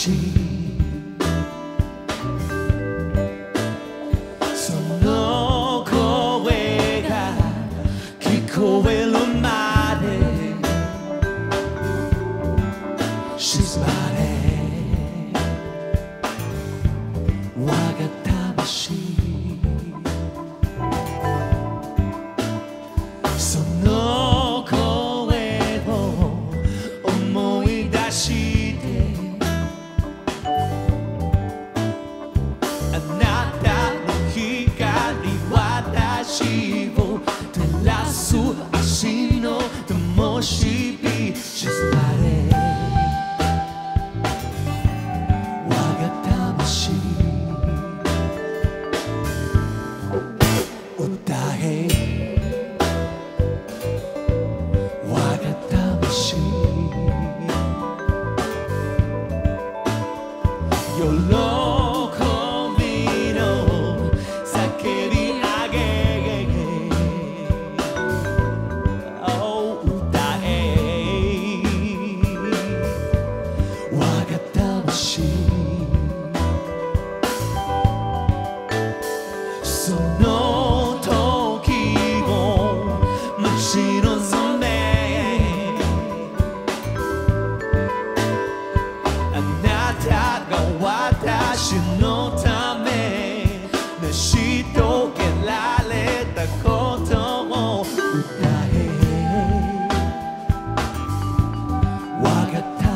その声が聞こえるまで静まれ我が魂その声を思い出してあなたの光私を照らす足の灯火静まれ我が魂歌え我が魂喜びの叫び上げ歌え我が魂その時を待ち望めあなたが私のため成し遂げられたことを歌え我が魂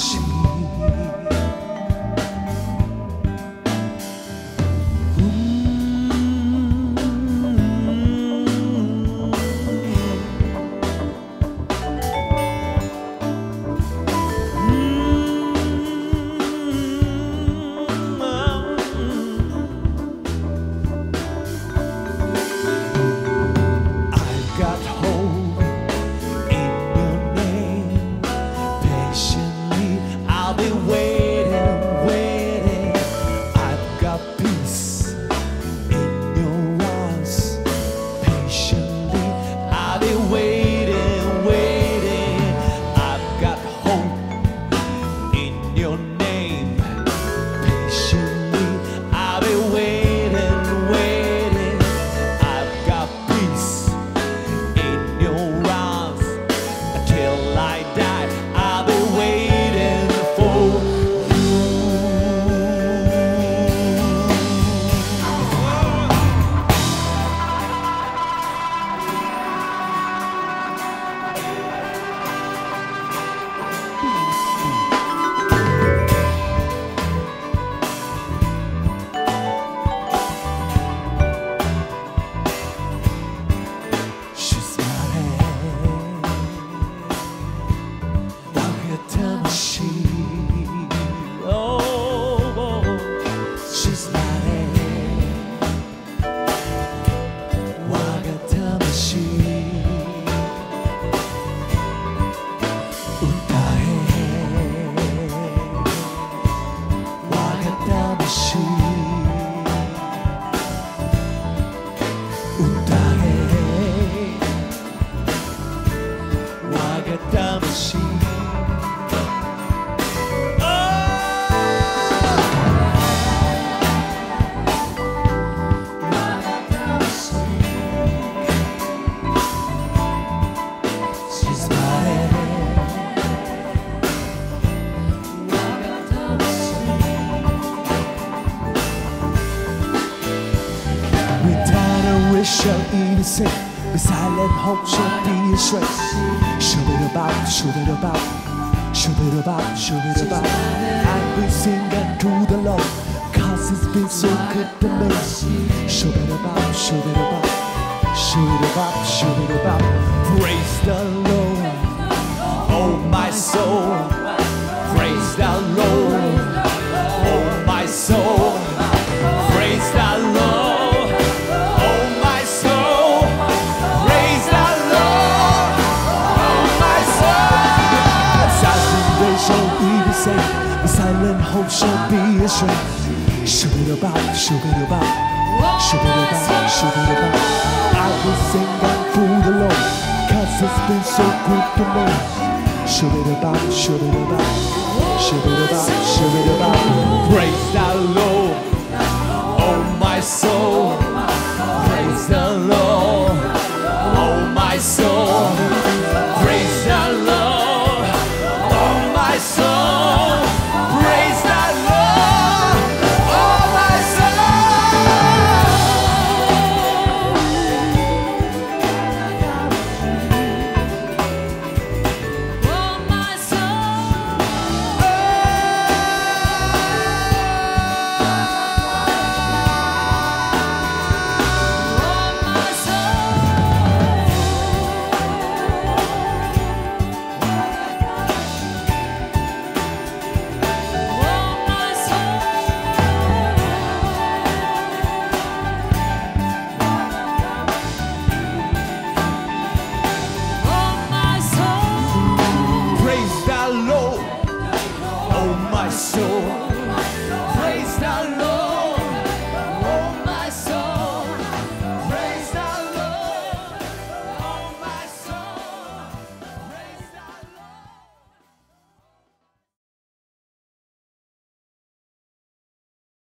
shall innocent, the silent hope shall be a strength. Shove it about, shove it about, shove it about, shove it about. I've been singing to the Lord, cause it's been so good to me. Shove it about, shove it about, shove it about, shove it about. Praise the Lord, oh my soul. Praise the Lord, oh my soul. Praise the Lord, oh my soul. Praise the Lord, oh my soul. Silent shall be the same, the silent hope shall be a strength. Shove it about, shove it about, shove it about, shove it about. I will sing unto the Lord, cause it's been so good to me. Shove it about, shove it about. Praise the Lord, oh my soul.